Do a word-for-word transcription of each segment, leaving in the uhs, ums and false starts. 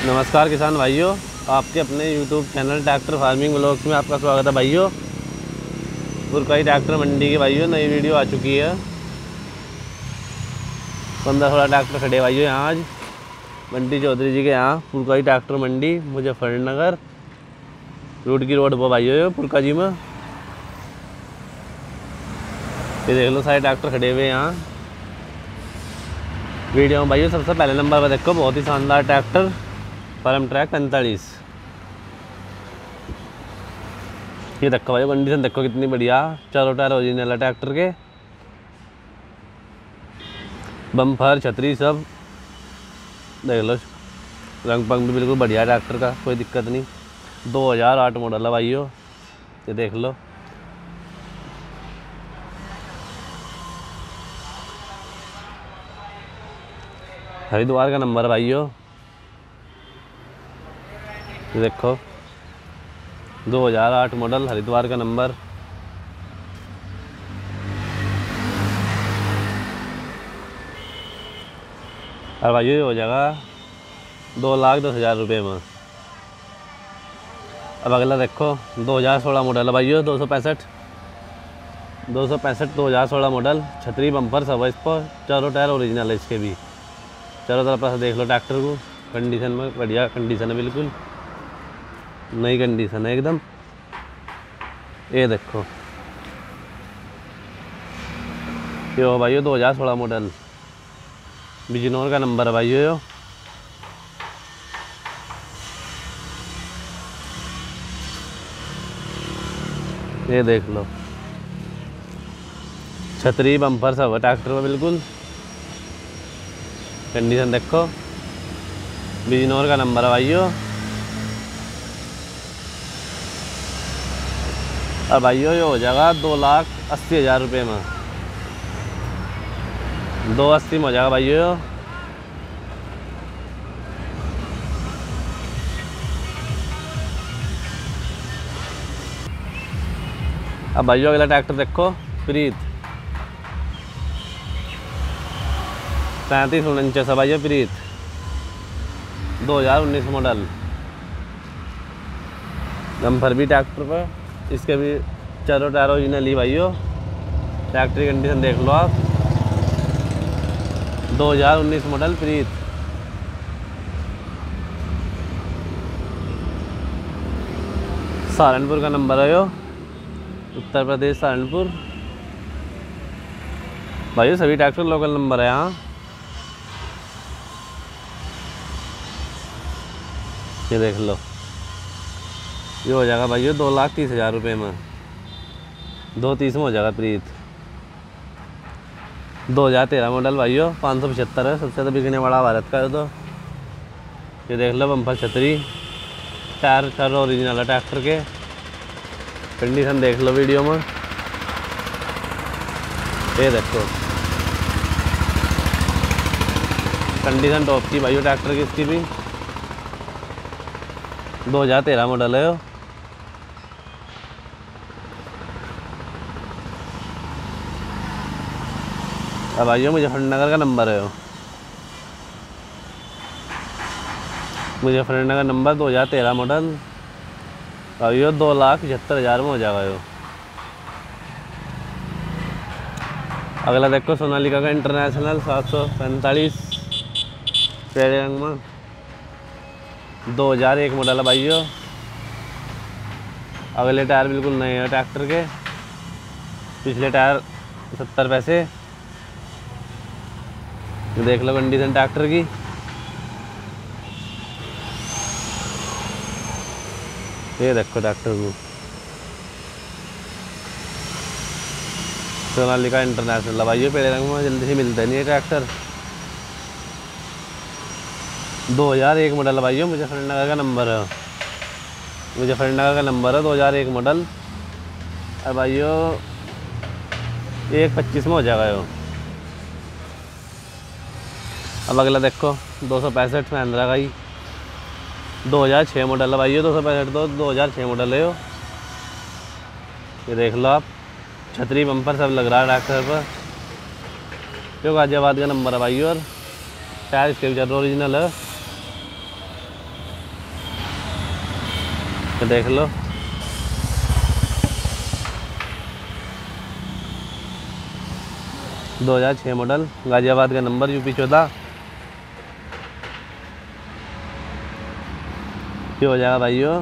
नमस्कार किसान भाइयों, आपके अपने YouTube channel tractor farming blogs में आपका स्वागत है भाइयों। पुरकाई ट्रैक्टर मंडी के भाइयों नई वीडियो आ चुकी है। पंद्रह सोलह ट्रैक्टर खड़े भाइयों यहाँ आज बंटी चौधरी जी के यहाँ पुरकाई ट्रैक्टर मंडी मुजफ्फरनगर रोड की रोड पर भाइयों पुरका जी में। ये देख लो सारे ट्रैक्टर खड़े हुए यहाँ वीडियो में भाइयों। सबसे पहले नंबर पर देखो बहुत ही शानदार ट्रैक्टर फार्म ट्रैक पैंतालीस। ये देखो भाई कंडीशन देखो कितनी बढ़िया, चारों टायर ओरिजिनल है ट्रैक्टर के, बम्पर छतरी सब देख लो, रंग पंग भी बिल्कुल बढ़िया ट्रैक्टर का, कोई दिक्कत नहीं। दो हज़ार आठ मॉडल है भाइयों, ये देख लो। हरिद्वार का नंबर है भाइयों, देखो दो हज़ार आठ मॉडल हरिद्वार का नंबर। और भाई ये हो जाएगा दो लाख दस हज़ार रुपये में। अब अगला देखो दो हज़ार सोलह मॉडल है भाइयों, दो सौ पैंसठ दो सौ पैंसठ दो हज़ार सोलह मॉडल, छतरी बम्पर सब है इस पर, चारों टायर ओरिजिनल है इसके भी। चारों तरफ से देख लो ट्रैक्टर को, कंडीशन में बढ़िया कंडीशन है, बिल्कुल नई कंडीशन है एकदम। ये देखो ये हो भाइयों दो हज़ार सोलह मॉडल, बिजनौर का नंबर है भाइयों यो। ये देख लो छतरी बम्पर सब है ट्रैक्टर में, बिल्कुल कंडीशन देखो, बिजनौर का नंबर है भाइयों। और भाइयों ये हो जाएगा दो लाख अस्सी हज़ार रुपये में, दो अस्सी में हो जाएगा भाइयों। अब भाइयों अगला ट्रैक्टर देखो प्रीत तैंतीस उनचास है भाइयों, प्रीत दो हज़ार उन्नीस मॉडल, नंबर भी ट्रैक्टर पर, इसके भी चारों टायर ओरिजिनल ही भाइयों। ट्रैक्टर की कंडीशन देख लो आप, दो हज़ार उन्नीस मॉडल प्रीत। सहारनपुर का नंबर है यो, उत्तर प्रदेश सहारनपुर भाइयों। सभी ट्रैक्टर लोकल नंबर है यहाँ। ये देख लो ये हो जाएगा भाइयों दो लाख तीस हज़ार रुपये में, दो तीस में हो जाएगा प्रीत। दो हज़ार तेरह मॉडल भाइयों, पाँच सौ पचहत्तर है, सबसे ज़्यादा बिकने वाला भारत का है। तो ये देख लो बम्पर छतरी, टायर टायर ओरिजिनल है ट्रैक्टर के, कंडीशन देख लो वीडियो में। ये देखो कंडीशन टॉप की भाइयों ट्रैक्टर की, इसकी भी दो हज़ार तेरह मॉडल है। अब भाइयों मुजफ्फरनगर का नंबर है, मुजफ्फरनगर नंबर दो हज़ार तेरह मॉडल भाइयों, दो लाख पचहत्तर हज़ार में हो जाएगा यो। अगला देखो सोनालिका का इंटरनेशनल सात सौ पैंतालीस पेड़े रंग में, दो हज़ार एक मॉडल है भाइयों। अगले टायर बिल्कुल नए हैं ट्रैक्टर के, पिछले टायर सत्तर पैसे। देख लो कंडीशन ट्रैक्टर की। ये देखो ट्रैक्टर को, सोनालिका इंटरनेशनल भाइयों, पेड़े रंग में, जल्दी से मिलता नहीं है ट्रैक्टर। दो हज़ार एक मॉडल भाइयों, मुजफ्फरनगर का नंबर है, मुजफ्फरनगर का नंबर है, दो हज़ार एक मॉडल। अब भाइयों एक पच्चीस में हो जाएगा यो। अब अगला देखो दो सौ पैंसठ महिंद्रा का ही, दो हज़ार छः मॉडल है भाइयों, दो सौ पैंसठ दो दो हज़ार छः मॉडल है यो। ये देख लो आप, छतरी बम्पर सब लग रहा है ट्रैक्टर पर, जो गाजियाबाद का नंबर है भाइयों। और टायर इसके भी ओरिजिनल है। तो देख लो। दो हज़ार छः मॉडल, गाज़ियाबाद का नंबर, यूपी चौदह। ये हो जाएगा भाइयों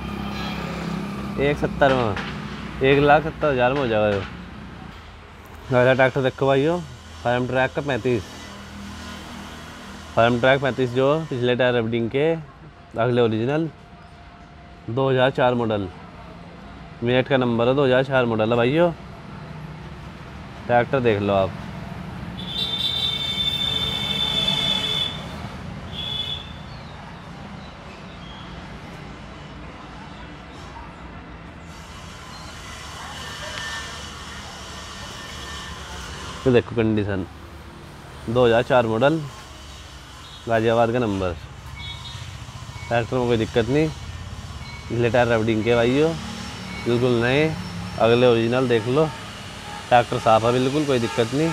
एक सत्तर में, एक लाख सत्तर हज़ार में हो जाएगा। ये गाज़िया ट्रैक्टर देखो भाइयों, फार्म ट्रैक का पैंतीस, फार्म ट्रैक पैंतीस जो पिछले टायर रबडिंग के, अगले ओरिजिनल। दो हज़ार चार मॉडल, मिनट का नंबर है, दो हज़ार चार मॉडल है भाइयों। ट्रैक्टर देख लो आप। तो देखो कंडीशन, दो हज़ार चार मॉडल, गाज़ियाबाद का नंबर। ट्रैक्टर में कोई दिक्कत नहीं, पिछले टायर रबडिंग के भाइयों, बिल्कुल नए, अगले ओरिजिनल देख लो। ट्रैक्टर साफ है बिल्कुल, कोई दिक्कत नहीं।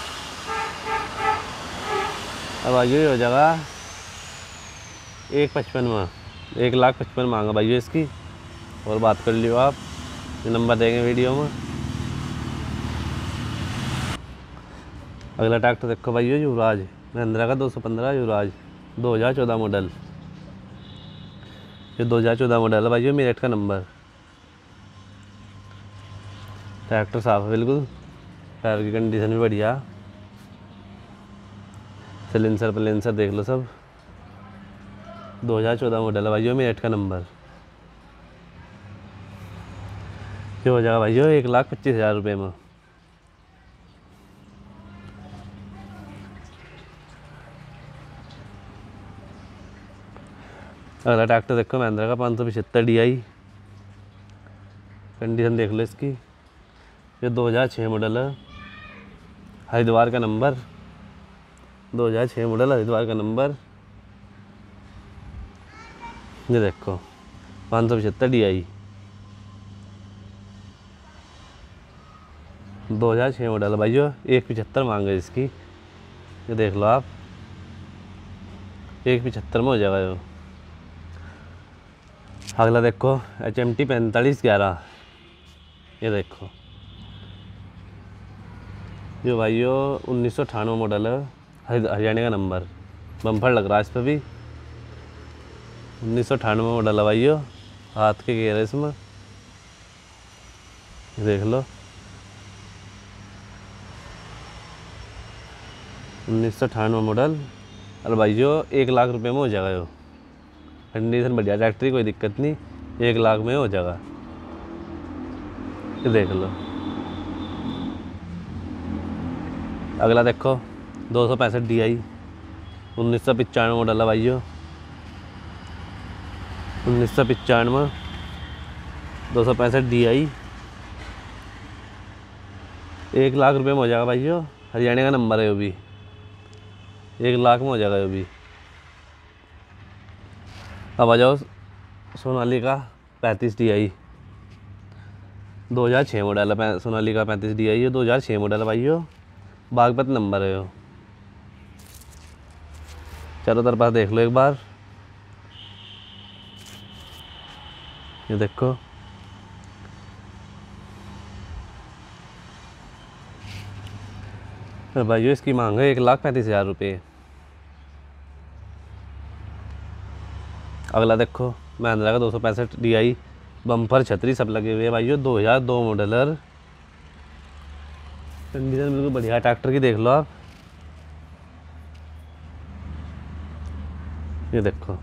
अब भाइयों ये हो जाएगा एक पचपन में, एक लाख पचपन मांगा भाइयों इसकी, और बात कर लियो आप, ये नंबर देंगे वीडियो में। अगला ट्रैक्टर देखो भाइयों, युवराज, महिंद्रा का दो सौ पंद्रह युवराज, दो हज़ार चौदह मॉडल। ये दो हज़ार चौदह मॉडल है भाइयों, मेरठ का नंबर। ट्रैक्टर साफ है बिल्कुल, टायर की कंडीशन भी बढ़िया, सिलेंसर पलेंसर देख लो सब। दो हज़ार चौदह मॉडल है भाइयों, मेरठ का नंबर। ये हो जाएगा भाइयों एक लाख पच्चीस हज़ार रुपये में। अगला ट्रैक्टर देखो, महिंद्रा का पाँच सौ पचहत्तर डी आई, कंडीशन देख लो इसकी। ये दो हज़ार छः मॉडल है, हरिद्वार का नंबर, दो हज़ार छः मॉडल, हरिद्वार का नंबर। ये देखो पाँच सौ पचहत्तर डी आई, दो हज़ार छः मॉडल है भाइयों, एक पचहत्तर मांग है इसकी। ये देख लो आप, एक पचहत्तर में हो जाएगा ये। अगला देखो एच एम टी पैंतालीस ग्यारह, ये देखो, ये भाइयों उन्नीस सौ अठानवे मॉडल है, हरियाणा का नंबर, बम्पर लग रहा है इस पर भी। उन्नीस सौ अठानवे मॉडल है भाइयों, हाथ के गेयर है इसमें, ये देख लो। उन्नीस सौ अठानवे मॉडल, और भाइयों एक लाख रुपए में हो जाएगा ये। कंडीशन बढ़िया, ट्रैक्टर की कोई दिक्कत नहीं, एक लाख में हो जाएगा। ये देख लो। अगला देखो दो सौ पैंसठ डी आई, उन्नीस सौ पचानवे मॉडल है भाइयों, उन्नीस सौ पचानवे, दो सौ पैंसठ डी आई, एक लाख रुपए में हो जाएगा भाइयों। हरियाणा का नंबर है वो भी, एक लाख में हो जाएगा वो भी। अब आ जाओ सोनालिका पैंतीस डी आई, दो हज़ार छः मॉडल है, सोनालिका पैंतीस डी आई, ये दो हज़ार छः मॉडल है भाइयों, बागपत नंबर है वो। चारों तरफ देख लो एक बार, ये देखो। तो भाइयों इसकी मांग है एक लाख पैंतीस हज़ार रुपये। अगला देखो महिंद्रा का दो सौ पैंसठ डी आई, बम्पर छतरी सब लगे हुए हैं भाइयों, दो हज़ार दो मॉडलर, कंडीशन बिल्कुल बढ़िया ट्रैक्टर की देख लो आप। ये देखो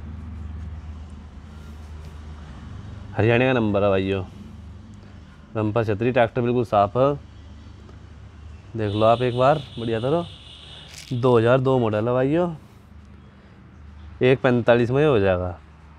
हरियाणा का नंबर है भाइयों, बम्पर छतरी, ट्रैक्टर बिल्कुल साफ है, देख लो आप एक बार बढ़िया तरह। दो हज़ार दो मॉडल है भाइयों, एक पैंतालीस में हो जाएगा।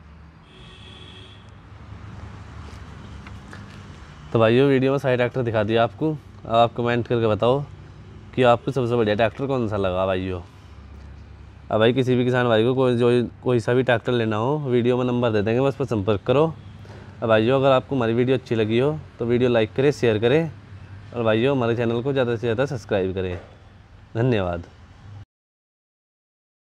तो भाइयों वीडियो में सारे ट्रैक्टर दिखा दिया आपको। अब आप कमेंट करके बताओ कि आपको सबसे बढ़िया ट्रैक्टर कौन सा लगा भाइयों। अब भाई किसी भी किसान भाई को कोई जो कोई सा भी ट्रैक्टर लेना हो, वीडियो में नंबर दे देंगे, बस पर संपर्क करो। अब भाइयों अगर आपको हमारी वीडियो अच्छी लगी हो तो वीडियो लाइक करें, शेयर करें, और भाइयों हमारे चैनल को ज़्यादा से ज़्यादा सब्सक्राइब करें। धन्यवाद।